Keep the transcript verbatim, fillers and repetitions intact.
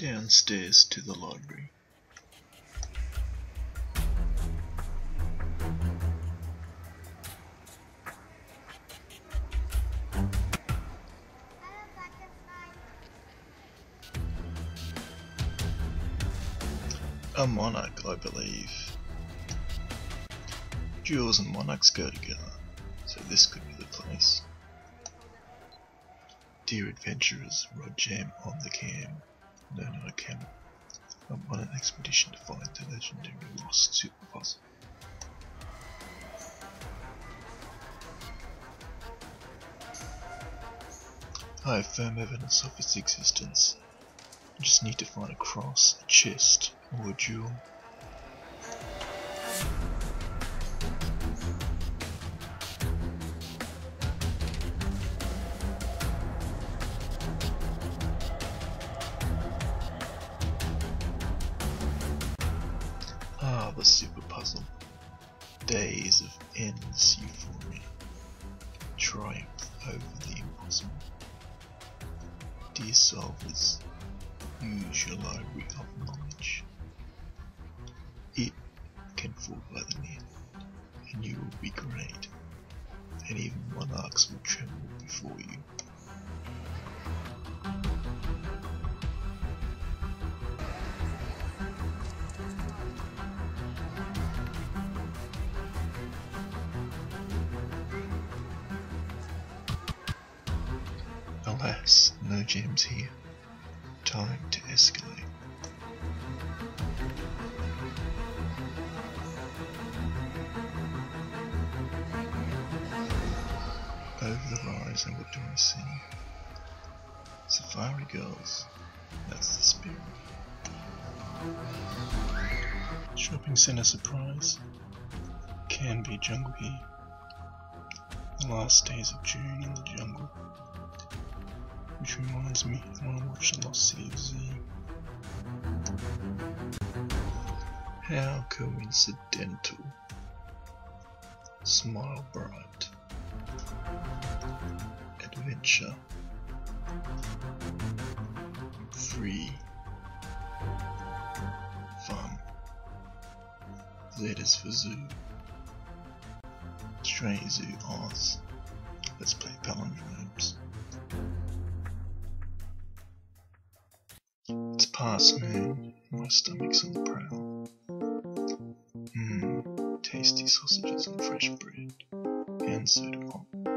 downstairs to the library. A monarch, I believe. Jewels and monarchs go together, so this could be the place. Dear adventurers, Rodjam on the cam. No, not a camel. I'm on an expedition to find the legendary Lost Superpuzzle. I have firm evidence of its existence. I just need to find a cross, a chest, or a jewel. Ah, the super puzzle. Days of endless euphoria. Triumph over the impossible. Dear solvers, use your library of knowledge. It can fall by the net, and you will be great, and even monarchs will tremble before you. Alas, no gems here. Time to escalate. Over the rise, and what do I see? Safari girls. That's the spirit. Shopping centre surprise. Can be jungle here. The last days of June in the jungle. Which reminds me, I want to watch the Lost City of Z. How coincidental. Smile bright. Adventure. Free. Fun. Z is for zoo. Stray Zoo Oz. Let's play palindromes. It's past noon, my stomach's on the prowl. Mmm, tasty sausages and fresh bread, and soda pop.